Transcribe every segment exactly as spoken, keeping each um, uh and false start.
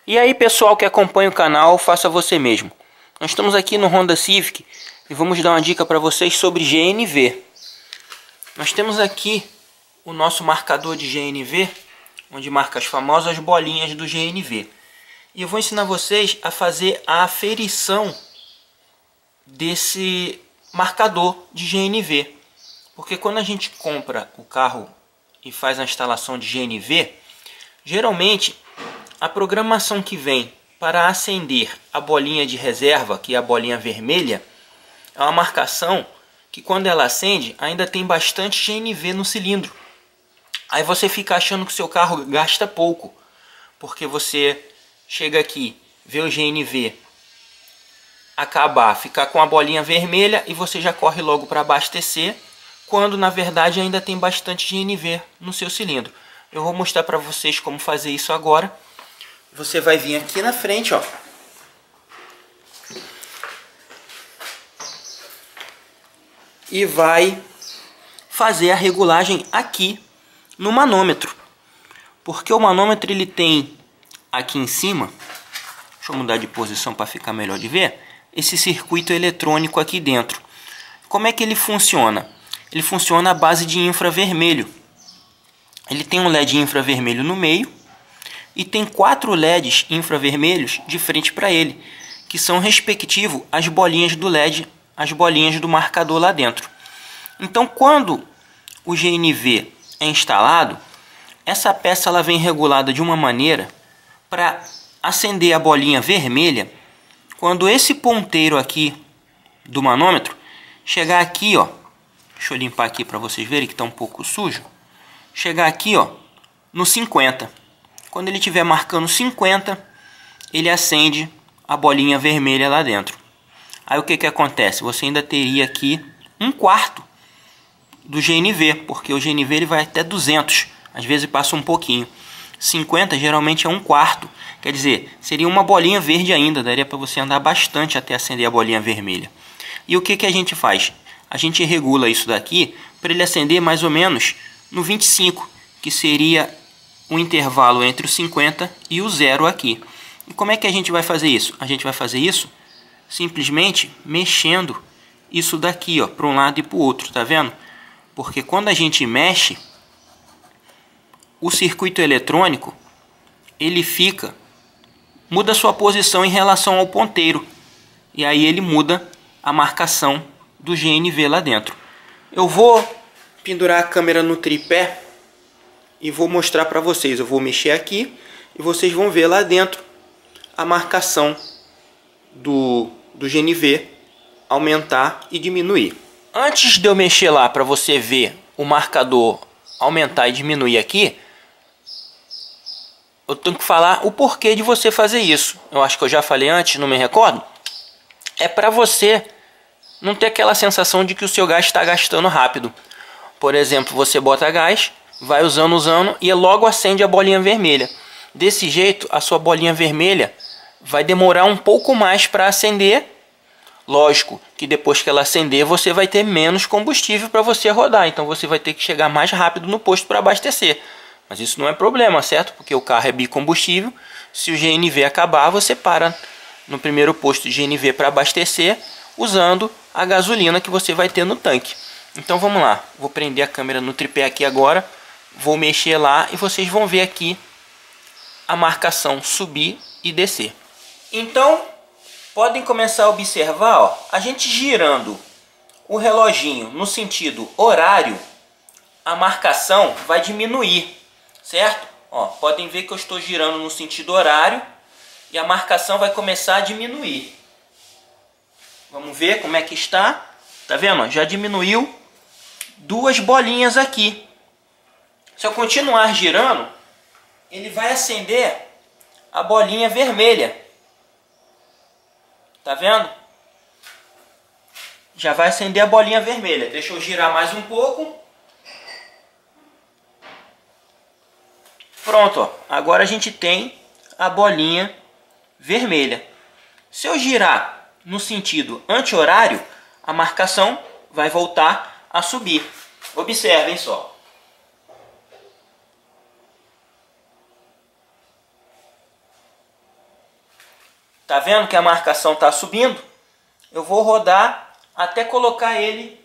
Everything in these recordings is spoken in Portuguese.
E aí, pessoal que acompanha o canal, faça você mesmo. Nós estamos aqui no Honda Civic e vamos dar uma dica para vocês sobre G N V. Nós temos aqui o nosso marcador de G N V, onde marca as famosas bolinhas do G N V. E eu vou ensinar vocês a fazer a aferição desse marcador de G N V. Porque quando a gente compra o carro e faz a instalação de G N V, geralmente a programação que vem para acender a bolinha de reserva, que é a bolinha vermelha, é uma marcação que quando ela acende ainda tem bastante G N V no cilindro. Aí você fica achando que o seu carro gasta pouco, porque você chega aqui, vê o G N V acabar, ficar com a bolinha vermelha e você já corre logo para abastecer, quando na verdade ainda tem bastante G N V no seu cilindro. Eu vou mostrar para vocês como fazer isso agora. Você vai vir aqui na frente, ó. E vai fazer a regulagem aqui no manômetro. Porque o manômetro ele tem aqui em cima, deixa eu mudar de posição para ficar melhor de ver, esse circuito eletrônico aqui dentro. Como é que ele funciona? Ele funciona à base de infravermelho. Ele tem um L E D infravermelho no meio e tem quatro L E Ds infravermelhos de frente para ele, que são respectivo às bolinhas do L E D, as bolinhas do marcador lá dentro. Então, quando o G N V é instalado, essa peça ela vem regulada de uma maneira para acender a bolinha vermelha quando esse ponteiro aqui do manômetro chegar aqui, ó. Deixa eu limpar aqui para vocês verem que está um pouco sujo. Chegar aqui, ó, no cinquenta. Quando ele estiver marcando cinquenta, ele acende a bolinha vermelha lá dentro. Aí o que que acontece? Você ainda teria aqui um quarto do G N V, porque o G N V ele vai até duzentos, às vezes passa um pouquinho. cinquenta geralmente é um quarto, quer dizer, seria uma bolinha verde ainda, daria para você andar bastante até acender a bolinha vermelha. E o que que a gente faz? A gente regula isso daqui para ele acender mais ou menos no vinte e cinco, que seria o intervalo entre o cinquenta e o zero aqui. E como é que a gente vai fazer isso? A gente vai fazer isso simplesmente mexendo isso daqui, ó, para um lado e para o outro, tá vendo? Porque quando a gente mexe, o circuito eletrônico ele fica, muda a sua posição em relação ao ponteiro. E aí ele muda a marcação do G N V lá dentro. Eu vou pendurar a câmera no tripé e vou mostrar para vocês. Eu vou mexer aqui e vocês vão ver lá dentro a marcação do, do G N V aumentar e diminuir. Antes de eu mexer lá para você ver o marcador aumentar e diminuir aqui, eu tenho que falar o porquê de você fazer isso. Eu acho que eu já falei antes, não me recordo. É para você não ter aquela sensação de que o seu gás está gastando rápido. Por exemplo, você bota gás, vai usando, usando e logo acende a bolinha vermelha. Desse jeito, a sua bolinha vermelha vai demorar um pouco mais para acender. Lógico que depois que ela acender, você vai ter menos combustível para você rodar. Então você vai ter que chegar mais rápido no posto para abastecer. Mas isso não é problema, certo? Porque o carro é bicombustível. Se o G N V acabar, você para no primeiro posto de G N V para abastecer, usando a gasolina que você vai ter no tanque. Então vamos lá. Vou prender a câmera no tripé aqui agora. Vou mexer lá e vocês vão ver aqui a marcação subir e descer. Então, podem começar a observar, ó, a gente girando o reloginho no sentido horário, a marcação vai diminuir, certo? Ó, podem ver que eu estou girando no sentido horário e a marcação vai começar a diminuir. Vamos ver como é que está. Tá vendo? Já diminuiu duas bolinhas aqui. Se eu continuar girando, ele vai acender a bolinha vermelha. Tá vendo? Já vai acender a bolinha vermelha. Deixa eu girar mais um pouco. Pronto, ó. Agora a gente tem a bolinha vermelha. Se eu girar no sentido anti-horário, a marcação vai voltar a subir. Observem só. Tá vendo que a marcação tá subindo? Eu vou rodar até colocar ele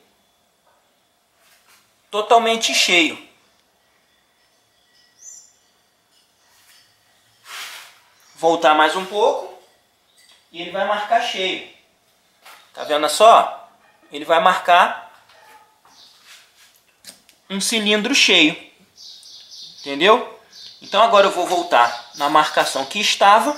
totalmente cheio. Voltar mais um pouco e ele vai marcar cheio. Tá vendo só? Ele vai marcar um cilindro cheio. Entendeu? Então agora eu vou voltar na marcação que estava.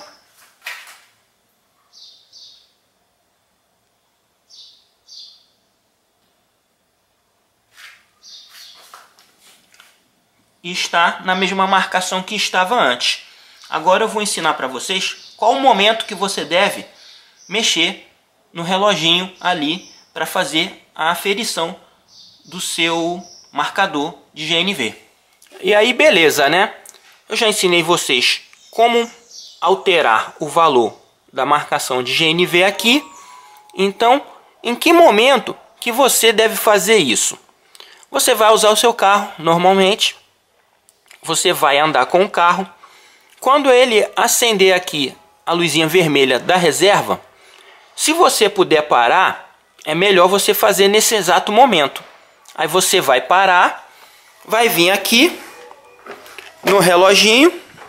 E está na mesma marcação que estava antes. Agora eu vou ensinar para vocês qual o momento que você deve mexer no reloginho ali para fazer a aferição do seu marcador de G N V. E aí beleza, né? Eu já ensinei vocês como alterar o valor da marcação de G N V aqui. Então, em que momento que você deve fazer isso? Você vai usar o seu carro normalmente. Você vai andar com o carro. Quando ele acender aqui a luzinha vermelha da reserva, se você puder parar, é melhor você fazer nesse exato momento. Aí você vai parar, vai vir aqui no reloginho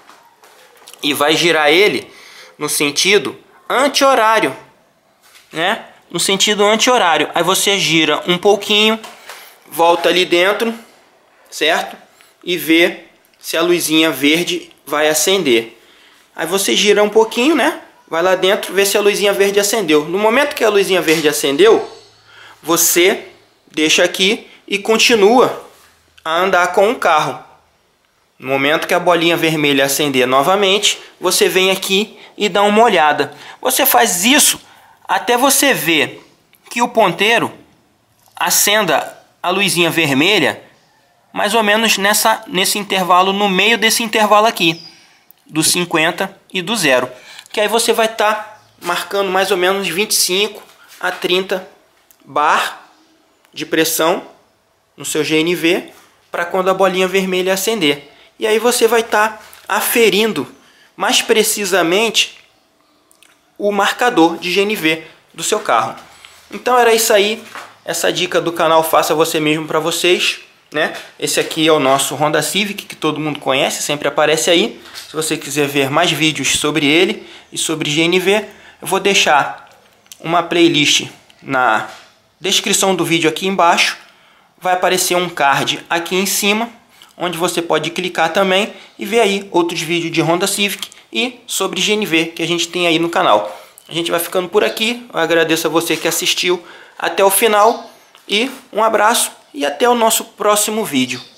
e vai girar ele no sentido anti-horário, né? No sentido anti-horário. Aí você gira um pouquinho, volta ali dentro, certo? E vê se a luzinha verde vai acender. Aí você gira um pouquinho, né? Vai lá dentro, vê se a luzinha verde acendeu. No momento que a luzinha verde acendeu, você deixa aqui e continua a andar com o carro. No momento que a bolinha vermelha acender novamente, você vem aqui e dá uma olhada. Você faz isso até você ver que o ponteiro acenda a luzinha vermelha mais ou menos nessa, nesse intervalo, no meio desse intervalo aqui, do cinquenta e do zero. Que aí você vai estar tá marcando mais ou menos vinte e cinco a trinta bar de pressão no seu G N V para quando a bolinha vermelha acender. E aí você vai estar tá aferindo mais precisamente o marcador de G N V do seu carro. Então era isso aí, essa dica do canal Faça Você Mesmo para vocês. Né? Esse aqui é o nosso Honda Civic, que todo mundo conhece, sempre aparece aí. Se você quiser ver mais vídeos sobre ele e sobre G N V, eu vou deixar uma playlist na descrição do vídeo aqui embaixo. Vai aparecer um card aqui em cima, onde você pode clicar também e ver aí outros vídeos de Honda Civic e sobre G N V que a gente tem aí no canal. A gente vai ficando por aqui. Eu agradeço a você que assistiu até o final e um abraço. E até o nosso próximo vídeo.